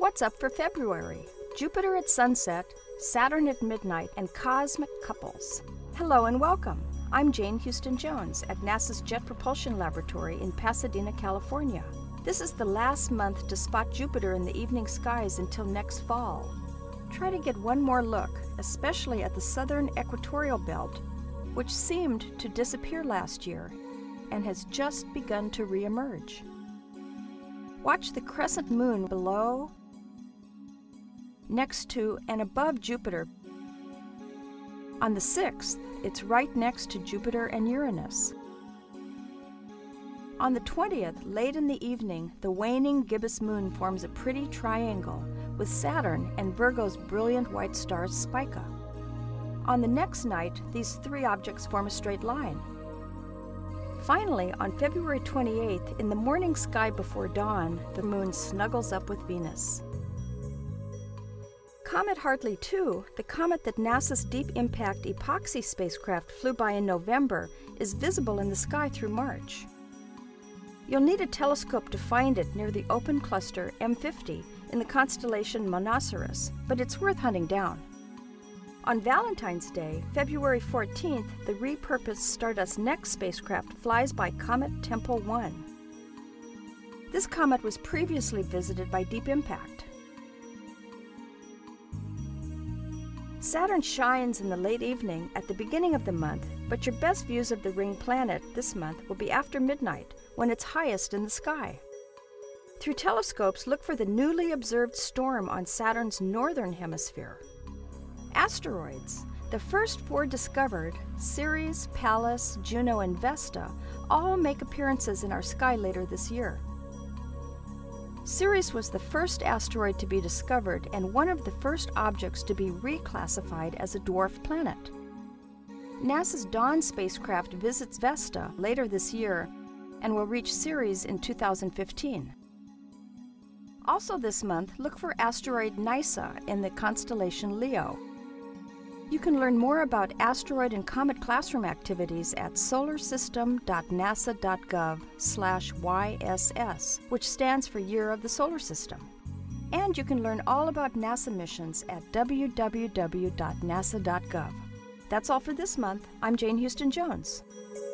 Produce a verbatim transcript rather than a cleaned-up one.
What's up for February? Jupiter at sunset, Saturn at midnight, and cosmic couples. Hello and welcome. I'm Jane Houston Jones at NASA's Jet Propulsion Laboratory in Pasadena, California. This is the last month to spot Jupiter in the evening skies until next fall. Try to get one more look, especially at the southern equatorial belt, which seemed to disappear last year and has just begun to re-emerge. Watch the crescent moon below, next to and above Jupiter. On the sixth, it's right next to Jupiter and Uranus. On the twentieth, late in the evening, the waning gibbous moon forms a pretty triangle with Saturn and Virgo's brilliant white star Spica. On the next night, these three objects form a straight line. Finally, on February twenty-eighth, in the morning sky before dawn, the moon snuggles up with Venus. Comet Hartley two, the comet that NASA's Deep Impact Epoxy spacecraft flew by in November, is visible in the sky through March. You'll need a telescope to find it near the open cluster M fifty in the constellation Monoceros, but it's worth hunting down. On Valentine's Day, February fourteenth, the repurposed Stardust Next spacecraft flies by Comet Tempel one. This comet was previously visited by Deep Impact. Saturn shines in the late evening at the beginning of the month, but your best views of the ring planet this month will be after midnight, when it's highest in the sky. Through telescopes, look for the newly observed storm on Saturn's northern hemisphere. Asteroids. The first four discovered, Ceres, Pallas, Juno, and Vesta, all make appearances in our sky later this year. Ceres was the first asteroid to be discovered and one of the first objects to be reclassified as a dwarf planet. NASA's Dawn spacecraft visits Vesta later this year and will reach Ceres in two thousand fifteen. Also this month, look for asteroid Nyssa in the constellation Leo. You can learn more about asteroid and comet classroom activities at solarsystem dot nasa dot gov slash Y S S, which stands for Year of the Solar System. And you can learn all about NASA missions at w w w dot nasa dot gov. That's all for this month. I'm Jane Houston Jones.